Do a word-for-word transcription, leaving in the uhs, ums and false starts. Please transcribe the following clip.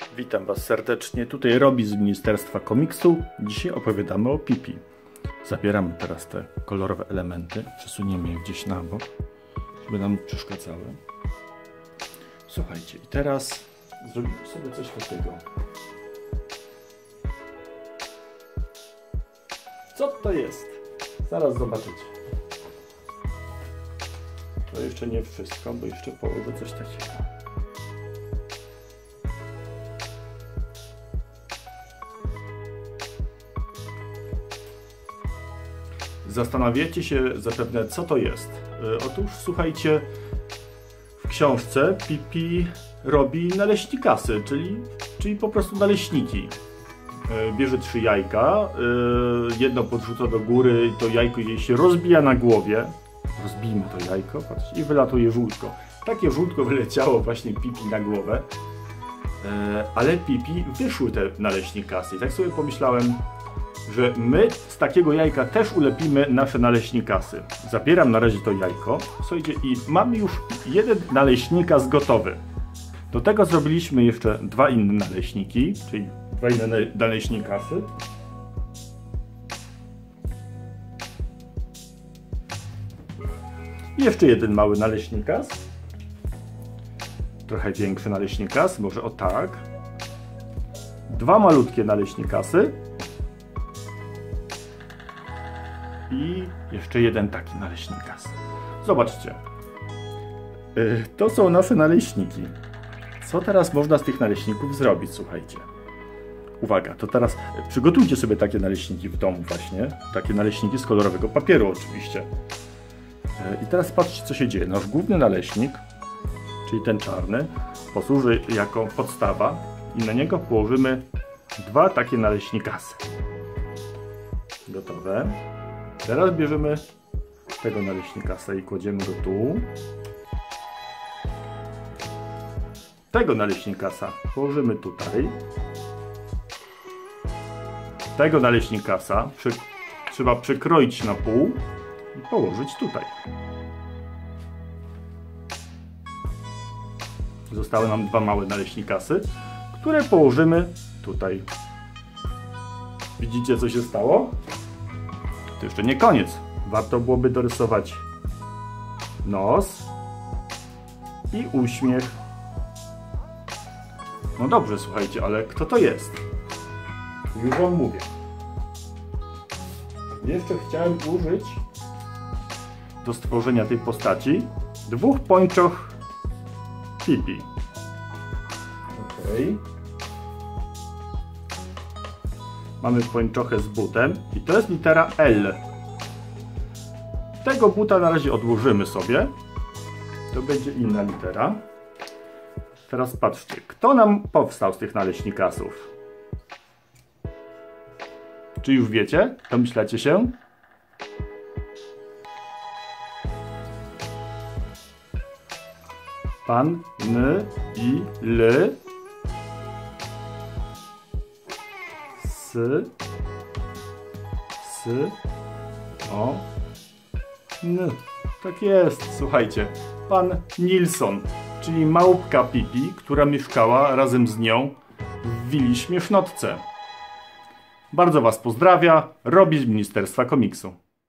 Witam Was serdecznie, tutaj Robi z Ministerstwa Komiksu. Dzisiaj opowiadamy o Pipi. Zabieramy teraz te kolorowe elementy, przesuniemy je gdzieś na bok, żeby nam przeszkadzały. Słuchajcie, i teraz zrobimy sobie coś takiego. Co to jest? Zaraz zobaczycie. To jeszcze nie wszystko, bo jeszcze położę coś takiego. Zastanawiacie się zapewne, co to jest. Otóż słuchajcie, w książce Pipi robi naleśnikasy, czyli, czyli po prostu naleśniki. Bierze trzy jajka, jedno podrzuca do góry, to jajko jej się rozbija na głowie. Rozbijmy to jajko, patrzcie, i wylatuje żółtko. Takie żółtko wyleciało właśnie Pipi na głowę. Ale Pipi wyszły te naleśnikasy. I tak sobie pomyślałem, że my z takiego jajka też ulepimy nasze naleśnikasy. Zabieram na razie to jajko, słuchajcie, i mamy już jeden naleśnikas gotowy. Do tego zrobiliśmy jeszcze dwa inne naleśniki, czyli dwa inne naleśnikasy. I jeszcze jeden mały naleśnikas. Trochę większy naleśnikas, może o tak. Dwa malutkie naleśnikasy. I jeszcze jeden taki naleśnikas. Zobaczcie. To są nasze naleśniki. Co teraz można z tych naleśników zrobić? Słuchajcie. Uwaga, to teraz przygotujcie sobie takie naleśniki w domu właśnie. Takie naleśniki z kolorowego papieru oczywiście. I teraz patrzcie, co się dzieje. Nasz główny naleśnik, czyli ten czarny, posłuży jako podstawa i na niego położymy dwa takie naleśnikasy. Gotowe. Teraz bierzemy tego naleśnikasa i kładziemy go tu. Tego naleśnikasa położymy tutaj. Tego naleśnikasa przy, trzeba przekroić na pół i położyć tutaj. Zostały nam dwa małe naleśnikasy, które położymy tutaj. Widzicie, co się stało? To jeszcze nie koniec. Warto byłoby dorysować nos i uśmiech. No dobrze, słuchajcie, ale kto to jest? Już wam mówię. Jeszcze chciałem użyć do stworzenia tej postaci dwóch pończoch Pipi. Okay. Mamy pończochę z butem i to jest litera L. Tego buta na razie odłożymy sobie. To będzie inna litera. Teraz patrzcie, kto nam powstał z tych naleśnikasów? Czy już wiecie? Domyślacie się? Pan, N, I, L, S, S, O, N. Tak jest, słuchajcie. Pan Nilsson, czyli małpka Pipi, która mieszkała razem z nią w willi Śmiesznotce. Bardzo Was pozdrawia, Robi z Ministerstwa Komiksu.